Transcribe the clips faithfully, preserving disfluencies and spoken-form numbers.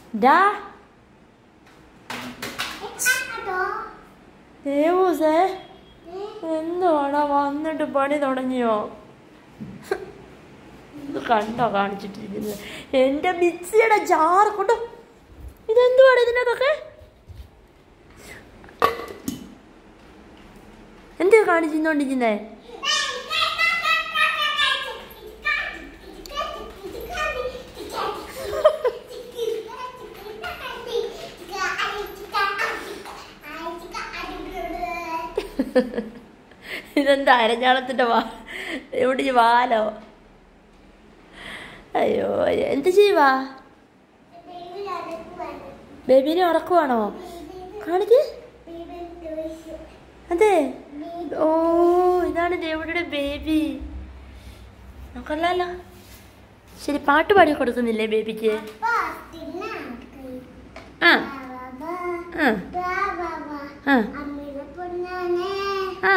ഡാ ദേവൂസേ എന്തുവാടാ വന്നിട്ട് പണി തുടങ്ങിയോ? ഇത് കണ്ടോ കാണിച്ചിട്ടിരിക്കുന്നത്? എൻ്റെ മിക്സിയുടെ ജാറ് കൊണ്ടോ. ഇതെന്തുവാണ് ഇതിനകത്തൊക്കെ? എന്ത് കാണിച്ചിരുന്നോണ്ടിരിക്കുന്നേ? ഇതെന്താ അരഞ്ഞാളത്തിൻ്റെ വാ എവിടെ വാലോ? അയ്യോ എന്ത് ചെയ്യുവാ? ബേബീനെ ഉറക്കുവാണോ? കാണിക്ക്. അതെ, ഓ ഇതാണ് ദേവുടിയുടെ ബേബി. നോക്കല്ലോ. ശരി, പാട്ട് പാടി കൊടുക്കുന്നില്ലേ ബേബിക്ക്? ആ ആ ആ ആ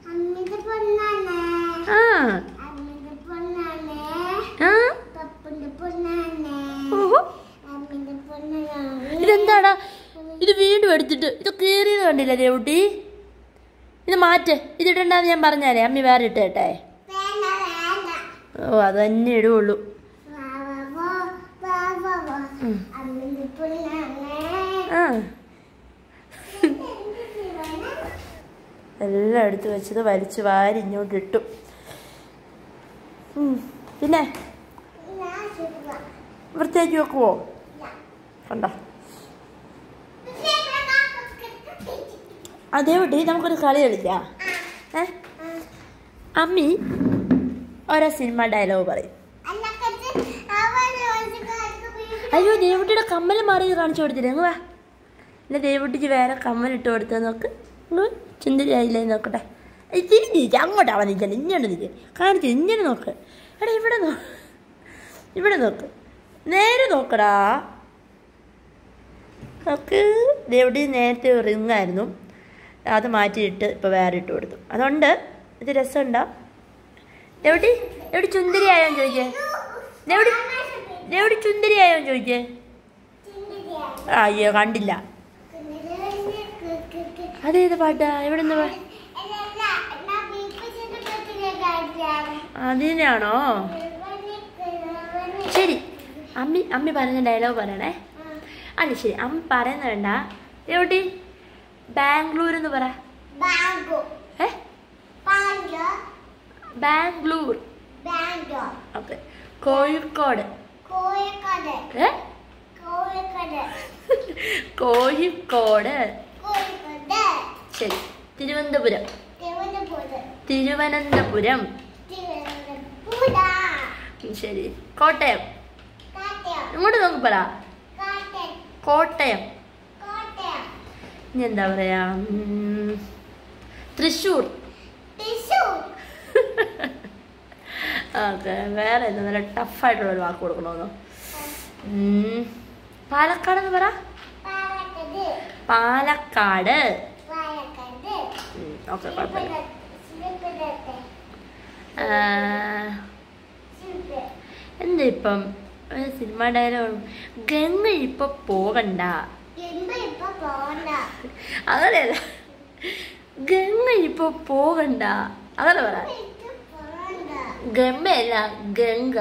ഇതെന്താടാ ഇത് വീണ്ടും എടുത്തിട്ട്? ഇത് കീറിയത് കണ്ടില്ല ദേവുട്ടി? ഇത് മാറ്റ്, ഇതിടണ്ടെന്ന് ഞാൻ പറഞ്ഞാലേ അമ്മി വേറെ ഇട്ട് കേട്ടെ. ഓ അത് തന്നെ ഇടുള്ളൂ. ആ എല്ലാം എടുത്ത് വെച്ചത് വലിച്ചു വാരി ഇങ്ങോട്ട് ഇട്ടു. പിന്നെ വൃത്തിയാക്കി വെക്കുവോ? കണ്ടോ? അതേവിട്ടി നമുക്കൊരു കളി കളിക്കാം. ഏ അമ്മി ഓരോ സിനിമ ഡയലോഗ് പറയും. അയ്യോ ദേവുട്ടിയുടെ കമ്മൽ മാറി കാണിച്ചു കൊടുത്തില്ലേ? അങ്ങ് വാ. അല്ല ദേവുട്ടിക്ക് വേറെ കമ്മലിട്ട് കൊടുത്താൽ നോക്ക്. ചിന്തയില്ലേ നോക്കട്ടെ. തിരിഞ്ഞിരിക്കുക, അങ്ങോട്ടാണ് നിൽക്കുന്നത്. ഇങ്ങോട്ട് നിൽക്കുക, കാണിച്ചു ഇങ്ങനെ നോക്ക്. എടാ ഇവിടെ നോ ഇവിടെ നോക്ക്, നേരെ നോക്കടാ. നോക്ക്. ദേവുട്ടി നേരത്തെ റിങ്ങായിരുന്നു, അത് മാറ്റിയിട്ട് ഇപ്പോൾ വേറെ ഇട്ട് കൊടുത്തു. അതുകൊണ്ട് ഇത് രസമുണ്ടോ? ദേവുട്ടി ദേവുട്ടി ചുന്ദരിയായോന്ന് ചോദിച്ചേ. ദേവുട്ടി ദേവുട്ടി ചുന്ദരിയായോന്ന് ചോദിച്ചേ. അയ്യോ കണ്ടില്ല. അതേത് പാട്ടാ? എവിടെ നിന്ന്? അതിനാണോ? ശരി, അമ്മി അമ്മി പറയുന്ന ഡയലോഗ് പറയണേ. അല്ല ശരി, അമ്മ പറയുന്ന വേണ്ട. എവിടെ? ബാംഗ്ലൂർ എന്ന് പറ. ഏ ബാംഗ്ലൂർ. ഓക്കെ. കോഴിക്കോട്. ഏ കോഴിക്കോട്. ശരി. തിരുവനന്തപുരം. തിരുവനന്തപുരം. ശരി. കോട്ടയം. ഇങ്ങോട്ട് നോക്കി പറ. കോട്ടയം. ഇനി എന്താ പറയാ? തൃശ്ശൂർ. ഓക്കെ. വേറെ എന്താ നല്ല ടഫായിട്ടുള്ളൊരു വാക്ക് കൊടുക്കണമെന്നോ? പാലക്കാട് എന്ന് പറ. പാലക്കാട്. ഓക്കെ, കുഴപ്പമില്ല. എന്താ ഇപ്പം സിനിമ ഡയലോഗ്? ഗംഗ ഇപ്പൊ പോകണ്ട. അങ്ങനെയല്ല, ഗംഗ ഇപ്പൊ പോകണ്ട അങ്ങനെ പറ. ഗംഗയല്ല, ഗംഗ.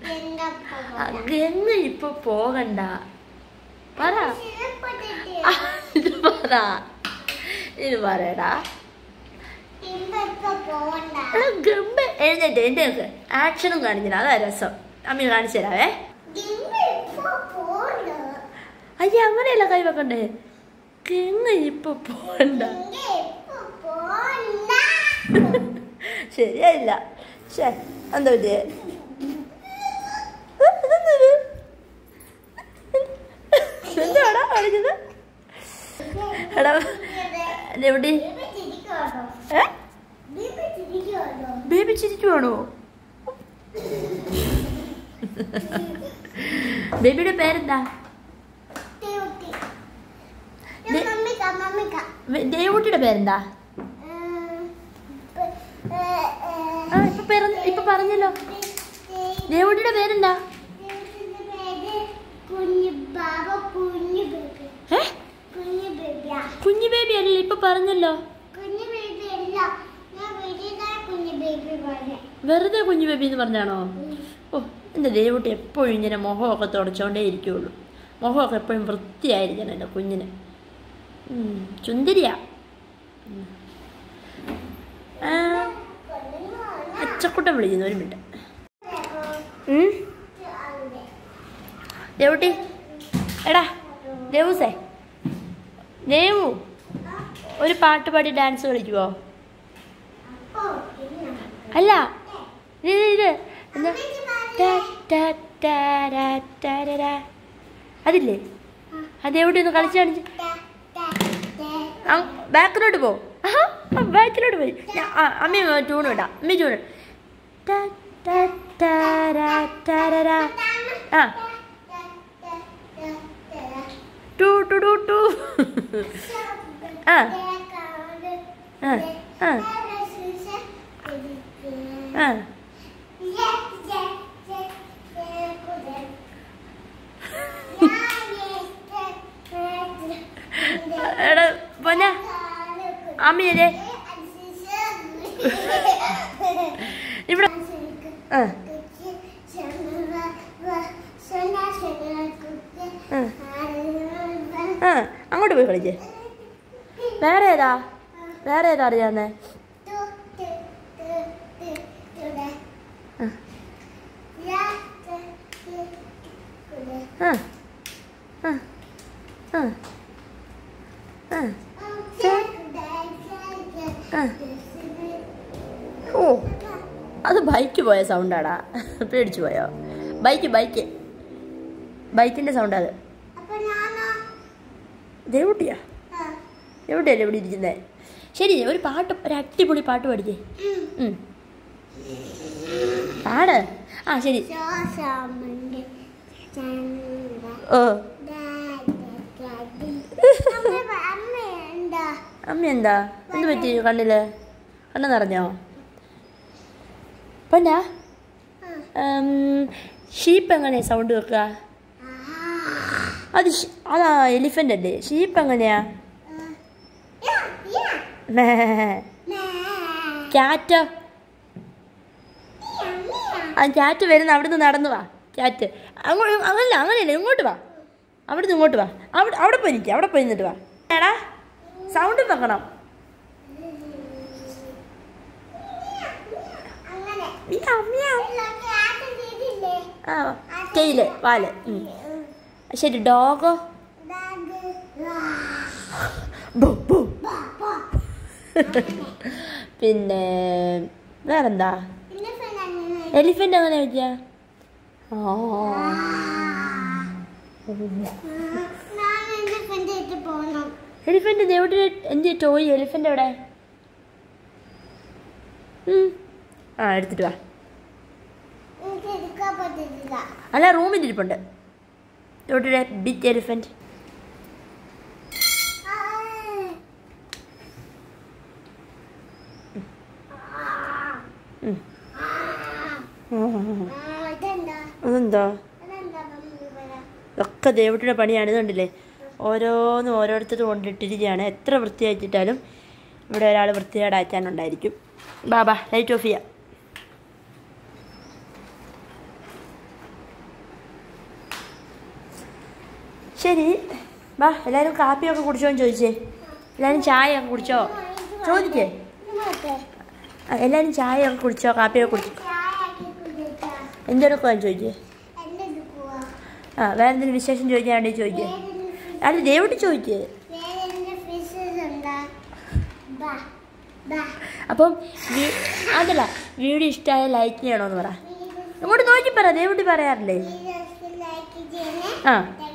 ഗംഗ ഇപ്പൊ പോകണ്ട പറ. ഇത് പറ, ഇത് പറയടാ. ഗംഭ എഴുന്നേറ്റ് എന്റെ ആക്ഷനും കാണിച്ചില്ല. അതാ രസം. അമ്മി കാണിച്ചു തരാവേ. അയ്യ അങ്ങനെയല്ല കൈ വെക്കണ്ടേ. ഗംഗ ഇപ്പൊ പോകണ്ട. ശരിയായില്ല. ശേ എന്താ പറ്റിയേ? എന്താടാ കാണിച്ചത്? എടാ എവിടെ? ബേബി ചിരിക്കുവാണോ? ബേബിയുടെ പേരെന്താ? ദേവുട്ടിയുടെ പേരെന്താ? ആ ഇപ്പൊ ഇപ്പൊ പറഞ്ഞല്ലോ. ദേവുട്ടിയുടെ പേരെന്താ? കുഞ്ഞു ബേബി അല്ലേ ഇപ്പൊ പറഞ്ഞല്ലോ. വെറുതെ കുഞ്ഞു ബേബി എന്ന് പറഞ്ഞാണോ? ഓ എൻ്റെ ദേവുട്ടി എപ്പോഴും ഇങ്ങനെ മുഖമൊക്കെ തുടച്ചോണ്ടേ ഇരിക്കുള്ളൂ. മുഖമൊക്കെ എപ്പോഴും വൃത്തിയായിരിക്കണം എൻ്റെ കുഞ്ഞിന്. ചുന്ദരിയാ. അച്ചക്കുട്ടൻ വിളിക്കുന്നു, ഒരു മിനിറ്റ്. ദേവുട്ടി എടാ ദേവൂസേ, ദേവു ഒരു പാട്ട് പാടി ഡാൻസ് കളിക്കുവോ? അല്ല ഇത് ഇത് എന്താ അതില്ലേ, അതെവിടെ ഒന്ന് കളിച്ച് കാണിച്ച്. ബാക്കിലോട്ട് പോ, ബാക്കിലോട്ട് പോയി. അമ്മ ട്യൂൺ ഇടാം. അമ്മ ട്യൂൺ ആ ടു ടു ടു ടു ആ ആ ആ ആ എടാ പൊന്ന അമ്മയല്ലേ ഇവിടെ ആ ആ അങ്ങോട്ട് പോയി കളിച്ചേ. വേറെ ഏതാ വേറെ ഏതാ അറിയാന്നേ? ആ ആ ആ ആ ഓ അത് ബൈക്ക് പോയ സൗണ്ടാടാ, പേടിച്ചു പോയോ? ബൈക്ക് ബൈക്ക് ബൈക്കിൻ്റെ സൗണ്ട് അത്. ദേവുട്ടിയാ എവിടെയല്ലേ ഇവിടെ ഇരിക്കുന്നത്? ശരി, ഒരു പാട്ട്, ഒരു അടിപൊളി പാട്ട് പാടിക്കേ. പാട്. ആ ശരി. ഓ അമ്മ എന്താ എന്ത് പറ്റി കണ്ണില്? കണ്ണ് നിറഞ്ഞോ? പൊന്നാ ഷീപ്പ് എങ്ങനെയാ സൗണ്ട് വെക്കുക? അത് അതാ എലിഫൻ്റ് അല്ലേ? ഷീപ്പ് എങ്ങനെയാ? ക്യാറ്റോ? ആ ക്യാറ്റ് വരുന്ന അവിടെ നിന്ന് നടന്നു വാ. ക്യാറ്റ് അങ്ങോട്ട് അങ്ങനല്ല അങ്ങനെയല്ലേ, ഇങ്ങോട്ട് വാ. അവിടെ നിന്ന് ഇങ്ങോട്ട് വാ. അവിടെ അവിടെ പോയി നിൽക്കുക, അവിടെ പോയി നിന്നിട്ട് വാ. എടാ സൗണ്ട് വെക്കണം. ആ ടെയില് വാല്. ശരി. ഡോഗോ? പിന്നെ വേറെന്താ? എലിഫൻ്റ് അങ്ങനെ വെച്ചാ? എലിഫൻ്റ് എവിടെ? എന്ത് ടോയ് എലിഫൻ്റ് എവിടെ? ആ എടുത്തിട്ട് വാ. അല്ല റൂമിൽ ഇരിപ്പുണ്ട്. എവിടെ ബിഗ് എലിഫൻ്റ്? അതെന്താ? ഒക്കെ ദേവുട്ടിയുടെ പണിയാണ്. ഇതുണ്ടല്ലേ ഓരോന്നും ഓരോരുത്തരും കൊണ്ടിട്ടിരിക്കുകയാണ്. എത്ര വൃത്തിയായിട്ടിട്ടാലും ഇവിടെ ഒരാൾ വൃത്തികേടാക്കാനുണ്ടായിരിക്കും. ബാബാ ലൈറ്റ് ഓഫ് ചെയ്യാം. ശരി ബാ, എല്ലാവരും കാപ്പിയൊക്കെ കുടിച്ചോന്ന് ചോദിച്ചേ. എല്ലാവരും ചായ ഒക്കെ കുടിച്ചോ ചോദിക്കേ. എല്ലാവരും ചായ ഒക്കെ കുടിച്ചോ കാപ്പിയൊക്കെ കുടിച്ചോ? എന്തെടുക്കുവാന്ന് ചോദിക്കേ. ആ വേറെ എന്തെങ്കിലും വിശേഷം ചോദിക്കാൻ വേണ്ടി ചോദിക്കേ. അത് ദേവുട്ടി ചോദിക്കേ. അപ്പം അതല്ല, വീഡിയോ ഇഷ്ടമായ ലൈക്ക് ചെയ്യണമെന്ന് പറ. ഇങ്ങോട്ട് നോക്കി പറ, ദേവുട്ടി പറയാറില്ലേ? ആ